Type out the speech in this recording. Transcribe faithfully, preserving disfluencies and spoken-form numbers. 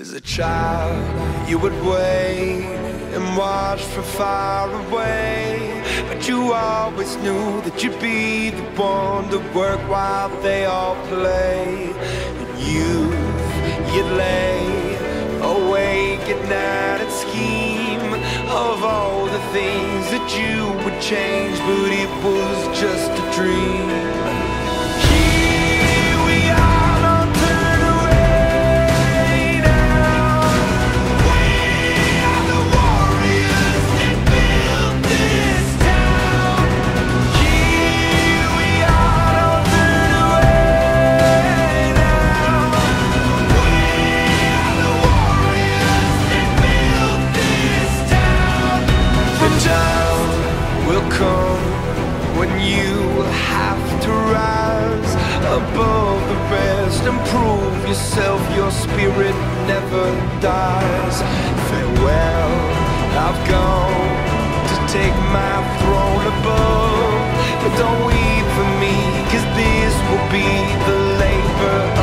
As a child, you would wait and watch from far away, but you always knew that you'd be the one to work while they all play. And you, you'd lay awake at night and scheme of all the things that you would change, but it was just a dream. When you have to rise above the rest and prove yourself, your spirit never dies. Farewell, I've gone to take my throne above, but don't weep for me, 'cause this will be the labor